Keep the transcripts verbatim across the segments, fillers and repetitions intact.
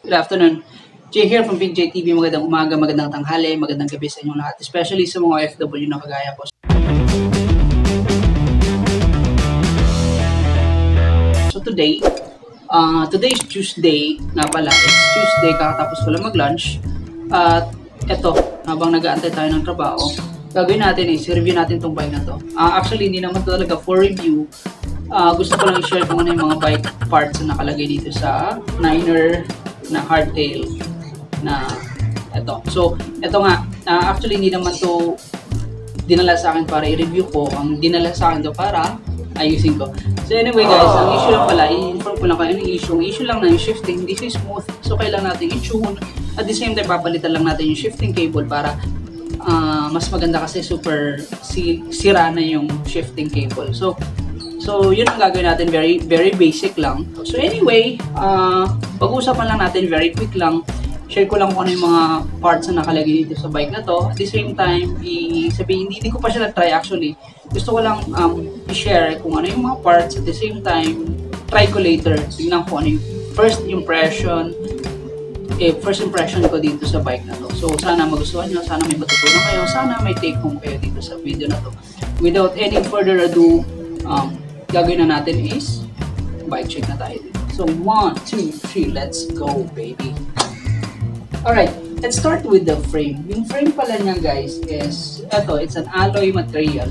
Good afternoon. Jay here from Big J T V. Magandang umaga, magandang tanghali, magandang gabi sa inyong lahat. Especially sa mga O F W na kagaya ko. So today, uh, today is Tuesday nga pala. It's Tuesday, kakatapos ko lang mag-lunch. At uh, eto, habang nag-aantay tayo ng trabaho, gagawin natin is review natin tong bike na to. Uh, actually, hindi naman talaga for review. Uh, gusto ko lang i-share kung ano yung mga bike parts na nakalagay dito sa Niner na hardtail na ito. So, ito nga, uh, actually hindi naman to dinala sa akin para i-review ko. Ang dinala sa akin to para ayusin ko. So anyway guys, ang issue lang pala, i-inform ko lang kayo ng issue. Ang issue lang na yung shifting, this is smooth. So kailangan natin i-tune. At the same time, papalitan lang natin yung shifting cable para uh, mas maganda kasi super si, sira na yung shifting cable. So, So, yun ang gagawin natin, very very basic lang. So, anyway, uh, pag-uusapan lang natin, very quick lang. Share ko lang kung ano yung mga parts na nakalagay dito sa bike na to. At the same time, i-sabihin, hindi, hindi ko pa siya na-try actually. Gusto ko lang um, i-share kung ano yung mga parts. At the same time, try ko later. Tingnan ko ano yung first impression, eh, first impression ko dito sa bike na to. So, sana magustuhan nyo, sana may matutunan kayo, sana may take home kayo dito sa video na to. Without any further ado, um, gagawin na natin is bike check na tayo dito. So, one, two, three, let's go, baby. Alright, let's start with the frame. Yung frame pala niya, guys, is, eto, it's an alloy material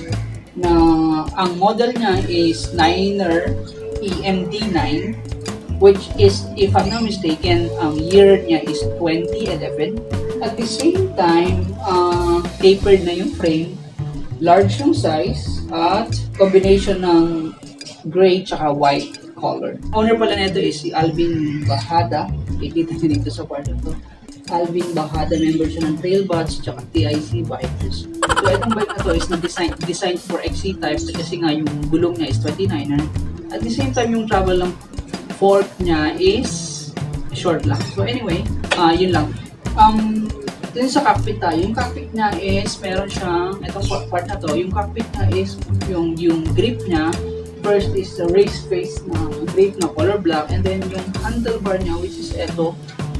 na ang model niya is Niner E M D nine, which is, if I'm not mistaken, ang year niya is twenty eleven. At the same time, uh, tapered na yung frame, large yung size, at combination ng gray tsaka white color. Owner pala nito is si Alvin Bajada. Ikita nyo dito sa part to. Alvin Bajada, member siya ng Trailbots tsaka T I C bikers. So itong bike na to is na-design designed for X C types kasi nga yung gulong niya is twenty-niner. At the same time, yung travel ng fork niya is short lang. So anyway, uh, yun lang. Um, Dun sa cockpit tayo, yung cockpit niya is, meron siyang, itong part na to, yung cockpit niya is, yung, yung grip niya, first is the race face na grip na color black, and then yung handlebar niya, which is ito,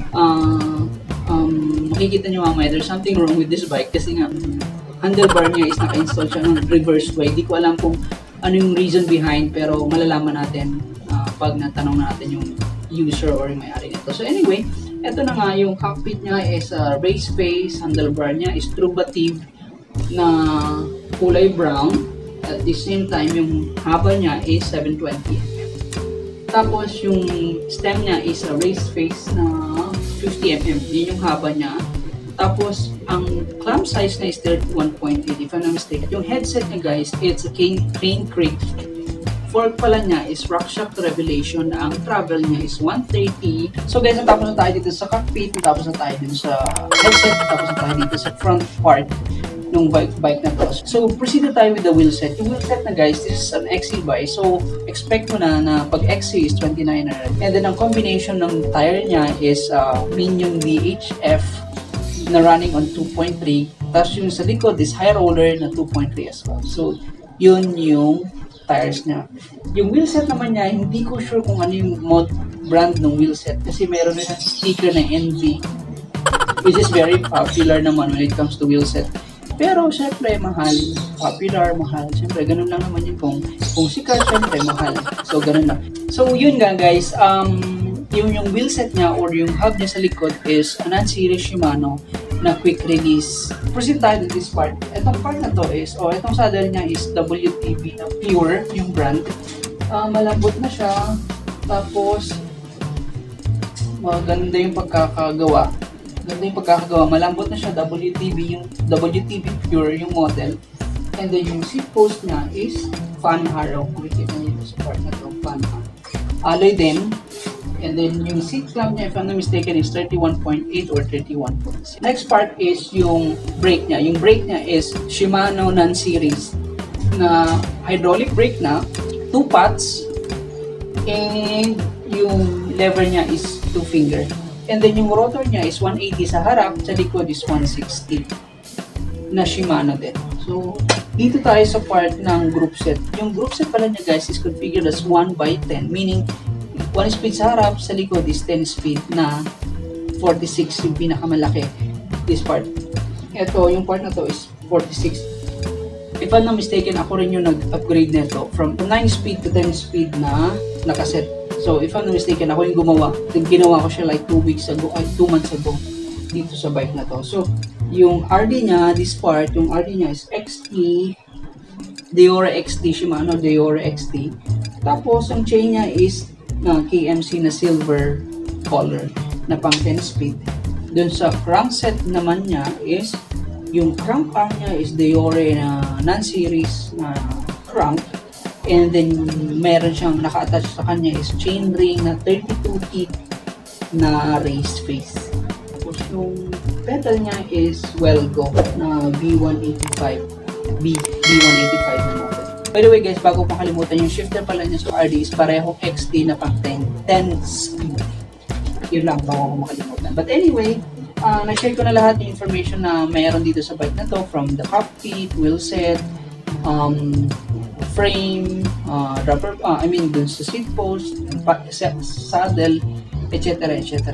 uh, um, makikita nyo mamaya, there's something wrong with this bike, kasi nga, handlebar niya is naka-install siya ng reverse way. Di ko alam kung ano yung reason behind, pero malalaman natin uh, pag natanong natin yung user or yung may-ari nito. So anyway, ito na nga, yung cockpit niya is uh, race face, handlebar niya is trubative na kulay brown. At the same time, yung haba niya is seven twenty millimeters. Tapos yung stem niya is a race face na fifty millimeters. Yun yung haba niya. Tapos ang clamp size niya is thirty-one point eight if I'm not mistaken. Yung headset niya, guys, it's a Crane Crate. Fork pala niya is RockShox Revelation na ang travel niya is one thirty. So guys, natapos na tayo dito sa cockpit, natapos na tayo dito sa headset, natapos na tayo dito sa front part ng bike, bike na to. So proceed na tayo with the wheel set. Yung wheel set na, guys, this is an X C bike. So expect mo na na pag X C is twenty-niner. And then ang combination ng tire niya is uh, Minion V H F na running on two point three. Tapos yung sa likod is high roller na two point three as well. So yun yung tires niya. Yung wheelset naman niya, hindi ko sure kung ano yung mod brand ng wheelset kasi meron na sticker na N V, which is very popular naman when it comes to wheelset. Pero syempre mahal, popular, mahal. Syempre ganun lang naman yun, kung kung sikat, syempre mahal. So ganun lang. So yun nga, guys, um yung yung wheelset niya or yung hub niya sa likod is a non-series Shimano na quick release. Proceed tayo to this part. Itong part na to is, o oh, itong saddle niya is W T B na pure, yung brand. Uh, malambot na siya. Tapos, maganda yung pagkakagawa. Ganda yung pagkakagawa. Malambot na siya, W T B, yung W T B pure, yung model. And then yung seat post niya is fan harrow. Makikita niyo sa part na to, fan harrow. Alloy din. And then yung seat clamp niya, if I'm not mistaken, is thirty-one point eight or thirty-one point six. Next part is yung brake niya. Yung brake niya is Shimano non-series na hydraulic brake na, two pots, and yung lever niya is two finger. And then yung rotor niya is one eighty sa harap, sa likod is one sixty na Shimano din. So, dito tayo sa part ng group set. Yung group set pala niya, guys, is configured as one by ten, meaning one speed sa harap, sa likod is ten speed na forty-six yung pinakamalaki. This part. Ito, yung part na to is forty-six. If I'm not mistaken, ako rin yung nag-upgrade nito from nine speed to ten speed na nakaset. So, if I'm not mistaken, ako yung gumawa. Ginawa ko siya like two weeks ago, ay two months ago dito sa bike na to. So, yung R D niya, this part, yung R D niya is X T, Deore X T, Shimano Deore X T. Tapos, ang chain niya is na K M C na silver color na pang ten speed. Dun sa crankset naman niya is yung crank arm niya is Deore na non-series na crank, and then meron siyang naka-attach sa kanya is chain ring na thirty-two teeth na raised face. Tapos yung pedal niya is Welgo na B one eighty-five B B one eighty-five na model. By the way guys, bago pang kalimutan, yung shifter pala niya sa R D is parehong X T na pang ten speed. Yun lang, bago ko makalimutan. But anyway, uh, na-share ko na lahat ng information na mayroon dito sa bike na to, from the cockpit, wheelset, um, frame, uh, rubber, uh, I mean dun sa seat post, saddle, et cetera et cetera.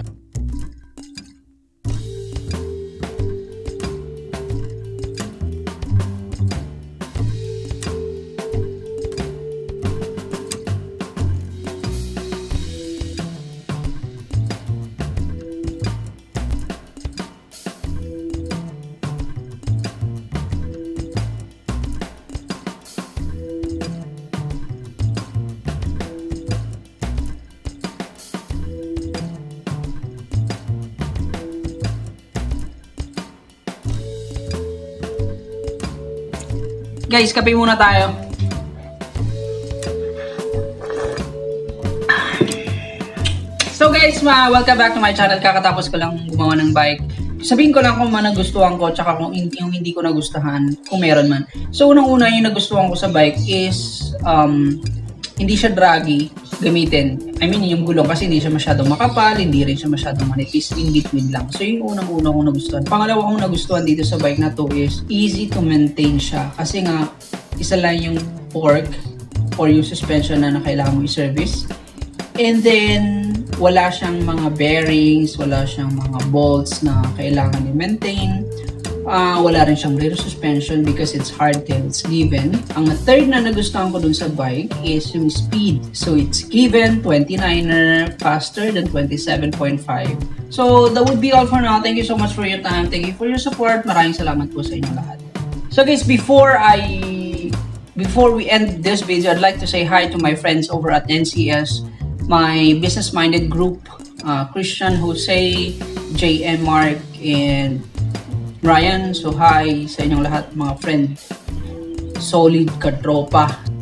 Guys, kape muna tayo. So guys, ma welcome back to my channel. Kakatapos ko lang gumawa ng bike. Sabihin ko lang kung ano nagustuhan ko, tsaka kung yung hindi ko nagustuhan, kung meron man. So unang-una, yung nagustuhan ko sa bike is um, hindi siya draggy gamitin. I mean, yung gulong kasi hindi siya masyadong makapal, hindi rin siya masyadong manipis, in between lang. So yung unang-una kong nagustuhan. Pangalawa kong nagustuhan dito sa bike na to is easy to maintain siya. Kasi nga, isa lang yung fork or yung suspension na, na kailangan mo i-service. And then, wala siyang mga bearings, wala siyang mga bolts na kailangan i-maintain. Uh, wala rin siyang rear suspension because it's hardtail, it's given. Ang third na nagustuhan ko dun sa bike is yung speed. So it's given, twenty-niner, faster than twenty-seven point five. So that would be all for now. Thank you so much for your time. Thank you for your support. Maraming salamat po sa inyo lahat. So guys, before I before we end this video, I'd like to say hi to my friends over at N C S, my business-minded group, uh, Christian, Jose, J M, Mark, and Ryan. So hi sa inyong lahat mga friend, solid katropa